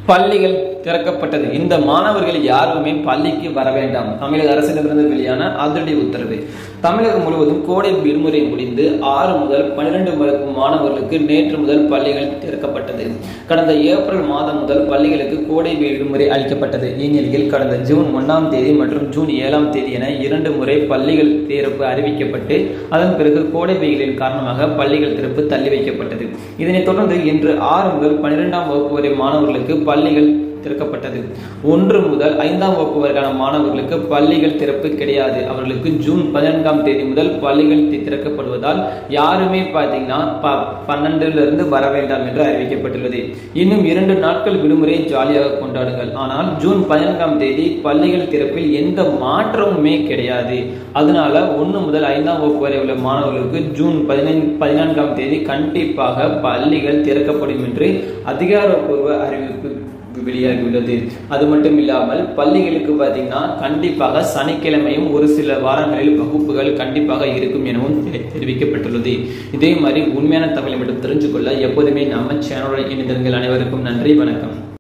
பள்ளிகள் திறக்கப்பட்டது. இந்த மாணவர்கள் யாருமே பள்ளிக்கு வர வேண்டாம். தமிழக அரசிடமிருந்து வெளியான அதிரடி உத்தரவு. தமிழகம் முழுவதும் கோடை விடுமுறை முடிந்து 6 முதல் 12 மாணவர்களுக்கு நேற்று முதல் பள்ளிகள் திறக்கப்பட்டது. கடந்த ஏப்ரல் மாதம் முதல் பள்ளிகளுக்கு கோடை விடுமுறை அளிக்கப்பட்டது. இந்நிலையில் கடந்த ஜூன் 1ஆம் தேதி மற்றும் ஜூன் 7ஆம் தேதி என 2 முறை பள்ளிகள் திறப்பு அறிவிக்கப்பட்டு அதன் பிறகு கோடை வெயிலின் காரணமாக பள்ளிகள் திறப்பு தள்ளி வைக்கப்பட்டது. இதனைத் தொடர்ந்து இன்று 6 முதல் 12ஆம் வகுப்பு வரை மாணவர்களுக்கு பள்ளிகள் திறக்கப்பட்டது. 1 முதல் 5ஆம் வகுப்பு வரைக்கான மாணவர்களுக்கு பள்ளிகள் திறப்பு கிடையாது. அவர்களுக்கு ஜூன் 14ஆம் தேதி முதல் பள்ளிகள் திறக்கப்படுவதால் யாருமே பார்த்தீங்கன்னா 12லிருந்து வர வேண்டாம் என்று அறிவிக்கப்பட்டுள்ளது. இன்னும் 2 நாட்கள் விடுமுறை ஜாலியாக கொண்டாடுங்கள். ஆனால் ஜூன் 14ஆம் தேதி பள்ளிகள் திறப்பில் எந்த மாற்றமுமே கிடையாது. அதனால 1 முதல் 5ஆம் வகுப்பு வரை உள்ள மாணவர்களுக்கு ஜூன் 14ஆம் தேதி கண்டிப்பாக பள்ளிகள் திறக்கப்படும் என்று அதிகாரப்பூர்வ அறிவிப்பு வெளியாகியுள்ளது. அது மட்டும் இல்லாமல் பள்ளிகளுக்கு பார்த்தீங்கன்னா கண்டிப்பாக சனிக்கிழமையும் ஒரு சில வாரங்களில் வகுப்புகள் கண்டிப்பாக இருக்கும் எனவும் தெரிவிக்கப்பட்டுள்ளது. இதே மாதிரி உண்மையான தகவலை மட்டும் தெரிஞ்சுக்கொள்ள எப்போதுமே நம்ம சேனலுடன் இணைந்திருங்கள். அனைவருக்கும் நன்றி, வணக்கம்.